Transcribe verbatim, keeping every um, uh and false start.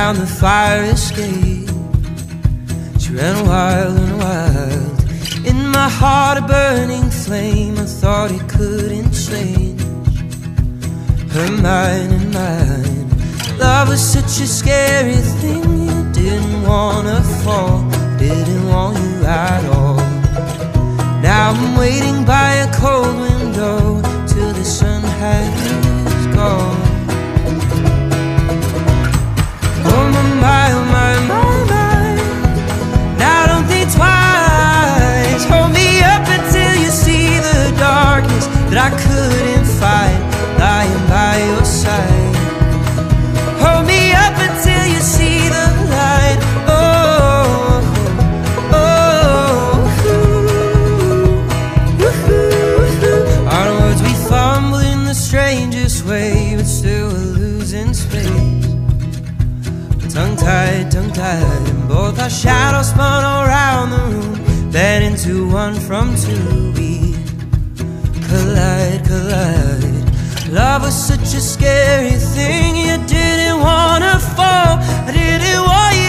down the fire escape. She ran wild and wild. In my heart a burning flame. I thought it couldn't change her mind and mine. Love was such a scary thing. You didn't wanna fall, didn't want you at all. Now I'm waiting by a cold window till the sun has gone. Oh my, my, oh my, my, my. Now don't think twice. Hold me up until you see the darkness that I couldn't fight, lying by your side. Hold me up until you see the light. Oh, oh, ooh, ooh, ooh. Our words we fumble in the strangest way, but still we're losing space. Tongue-tied, tongue-tied, and both our shadows spun around the room, then into one from two. We collide, collide. Love was such a scary thing. You didn't wanna fall, I didn't want you